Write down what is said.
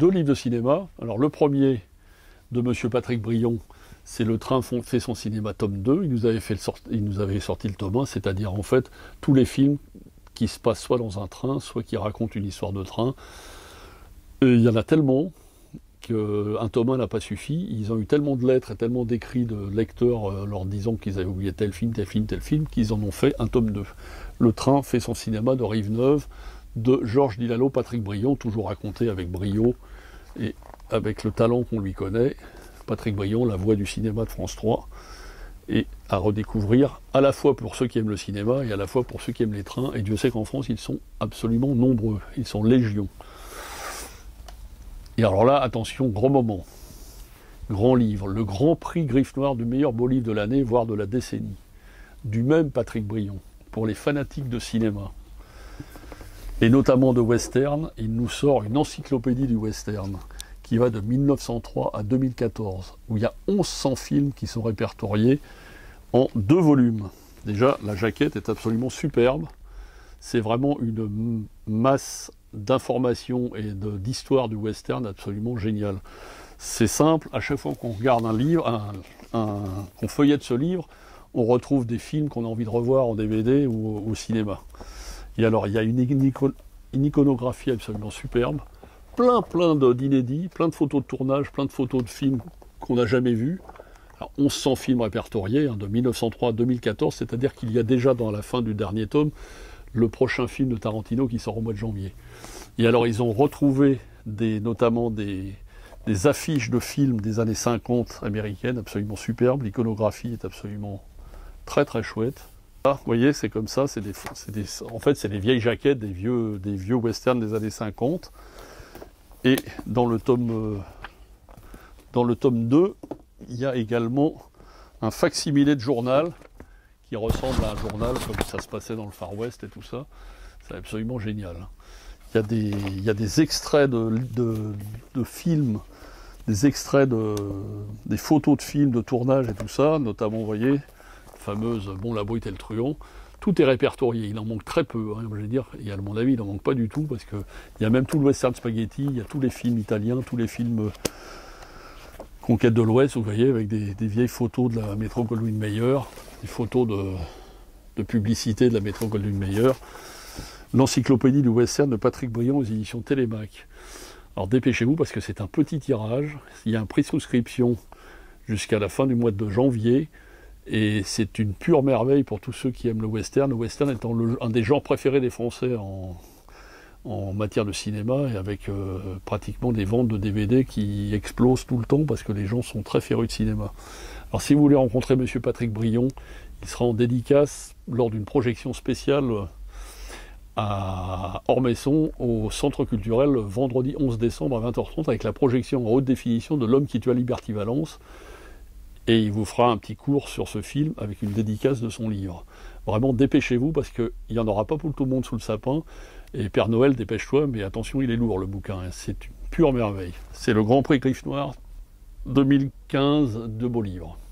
deux livres de cinéma. Alors le premier de Monsieur Patrick Brion, c'est Le Train fait son cinéma tome 2. Il nous avait sorti le tome 1, c'est-à-dire en fait tous les films qui se passent soit dans un train, soit qui racontent une histoire de train. Et il y en a tellement qu'un tome 1 n'a pas suffi. Ils ont eu tellement de lettres et tellement d'écrits de lecteurs leur disant qu'ils avaient oublié tel film, qu'ils en ont fait un tome 2. Le Train fait son cinéma de Rive-Neuve, de Georges Dillalot, Patrick Brion, toujours raconté avec brio et avec le talent qu'on lui connaît. Patrick Brion, la voix du cinéma de France 3, et à redécouvrir à la fois pour ceux qui aiment le cinéma et à la fois pour ceux qui aiment les trains. Et Dieu sait qu'en France, ils sont absolument nombreux, ils sont légions. Et alors là, attention, grand moment, grand livre, le Grand Prix Griffe Noire du meilleur beau livre de l'année, voire de la décennie, du même Patrick Brion, pour les fanatiques de cinéma, et notamment de western. Il nous sort une encyclopédie du western, qui va de 1903 à 2014, où il y a 1100 films qui sont répertoriés en 2 volumes. Déjà, la jaquette est absolument superbe, c'est vraiment une masse d'informations et d'histoire du western absolument géniale. C'est simple, à chaque fois qu'on regarde un livre, qu'on feuillette ce livre, on retrouve des films qu'on a envie de revoir en DVD ou au cinéma. Et alors, il y a une iconographie absolument superbe, plein d'inédits, plein de photos de tournage, plein de photos de films qu'on n'a jamais vus. Alors, 1100 films répertoriés, de 1903 à 2014, c'est-à-dire qu'il y a déjà dans la fin du dernier tome le prochain film de Tarantino qui sort au mois de janvier. Et alors ils ont retrouvé notamment des affiches de films des années 50 américaines, absolument superbes. L'iconographie est absolument très très chouette. Là, vous voyez, c'est comme ça, en fait c'est des vieilles jaquettes des vieux westerns des années 50. Et dans le tome 2, il y a également un fac-similé de journal qui ressemble à un journal comme ça se passait dans le Far West et tout ça. C'est absolument génial. Il y a des extraits de films, des extraits des photos de films, de tournage et tout ça, notamment, vous voyez, la fameuse Bon, la brute et le truand. Tout est répertorié, il en manque très peu, hein, je veux dire, et à mon avis, il n'en manque pas du tout, parce qu'il y a même tout le western spaghetti, il y a tous les films italiens, tous les films Conquête de l'Ouest, vous voyez, avec des vieilles photos de la métro Goldwyn Mayer, des photos de publicité de la métro Goldwyn Mayer. L'encyclopédie du western de Patrick Brion aux éditions Télémac. Alors dépêchez-vous parce que c'est un petit tirage, il y a un prix de souscription jusqu'à la fin du mois de janvier, et c'est une pure merveille pour tous ceux qui aiment le western étant un des genres préférés des Français en matière de cinéma, et avec pratiquement des ventes de DVD qui explosent tout le temps parce que les gens sont très férus de cinéma. Alors si vous voulez rencontrer Monsieur Patrick Brion, il sera en dédicace lors d'une projection spéciale à Ormesson, au Centre culturel, vendredi 11 décembre à 20h30, avec la projection en haute définition de L'homme qui tua Liberty Valence. Et il vous fera un petit cours sur ce film avec une dédicace de son livre. Vraiment, dépêchez-vous parce qu'il n'y en aura pas pour tout le monde sous le sapin. Et Père Noël, dépêche-toi, mais attention, il est lourd le bouquin, hein. C'est une pure merveille. C'est le Grand Prix Griffe Noire 2015 de beaux livres.